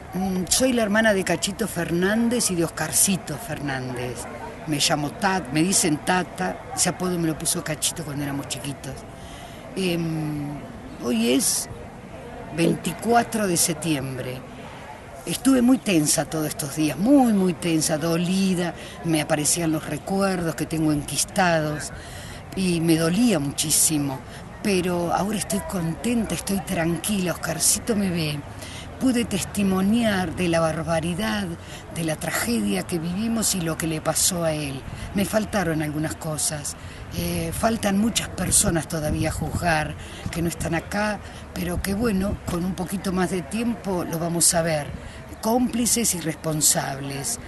Soy la hermana de Cachito Fernández y de Oscarcito Fernández. Me llamo Tata, me dicen Tata, ese apodo me lo puso Cachito cuando éramos chiquitos. Hoy es 24 de septiembre. Estuve muy tensa todos estos días, muy tensa, dolida. Me aparecían los recuerdos que tengo enquistados y me dolía muchísimo. Pero ahora estoy contenta, estoy tranquila. Oscarcito me ve. Pude testimoniar de la barbaridad, de la tragedia que vivimos y lo que le pasó a él. Me faltaron algunas cosas. Faltan muchas personas todavía a juzgar, que no están acá, pero que bueno, con un poquito más de tiempo lo vamos a ver. Cómplices y responsables.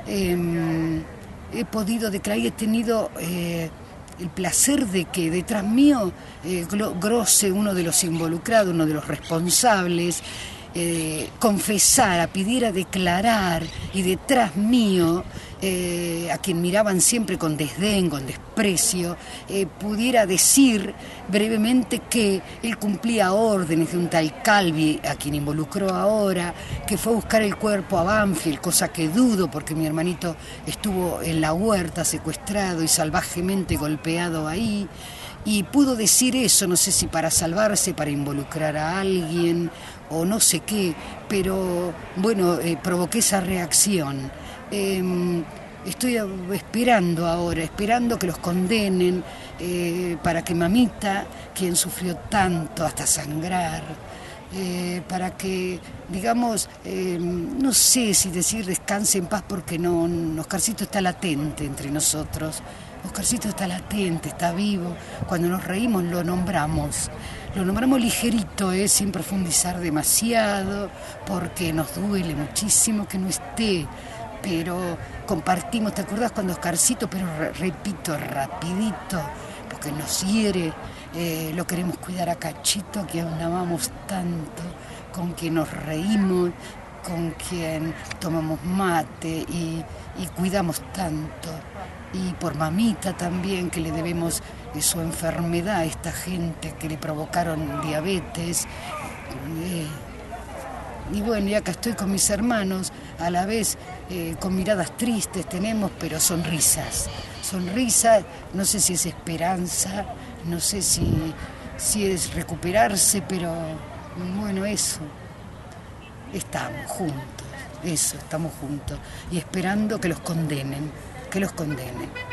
He podido declarar y he tenido el placer de que detrás mío Grosse, uno de los involucrados, uno de los responsables, confesara, pidiera declarar, y detrás mío, a quien miraban siempre con desdén, con desprecio, pudiera decir brevemente que él cumplía órdenes de un tal Calvi, a quien involucró ahora, que fue a buscar el cuerpo a Banfield, cosa que dudo porque mi hermanito estuvo en la huerta secuestrado y salvajemente golpeado ahí. Y pudo decir eso, no sé si para salvarse, para involucrar a alguien o no sé qué, pero bueno, provoqué esa reacción. Estoy esperando ahora, esperando que los condenen, para que mamita, quien sufrió tanto hasta sangrar, para que, digamos, no sé si decir descanse en paz porque no, Oscarcito está latente entre nosotros. Oscarcito está latente, está vivo. Cuando nos reímos lo nombramos ligerito, sin profundizar demasiado, porque nos duele muchísimo que no esté. Pero compartimos, ¿te acordás cuando Oscarcito, pero repito, rapidito, porque nos hiere, lo queremos cuidar a Cachito, que aún amamos tanto, con quien nos reímos, con quien tomamos mate y cuidamos tanto. Y por mamita también, que le debemos su enfermedad a esta gente que le provocaron diabetes. Y bueno, y acá estoy con mis hermanos, a la vez con miradas tristes tenemos, pero sonrisas. Sonrisas, no sé si es esperanza, no sé si es recuperarse, pero bueno, eso. Estamos juntos, eso, estamos juntos. Y esperando que los condenen, que los condenen.